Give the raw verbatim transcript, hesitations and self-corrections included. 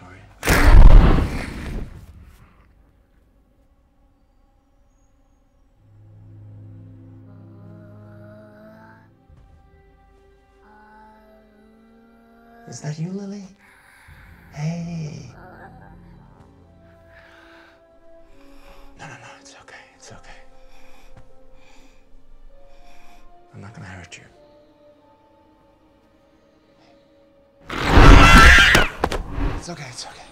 Victoria. Is that you, Lily? Hey. No, no, no, it's okay, it's okay. I'm not gonna hurt you. It's okay, it's okay.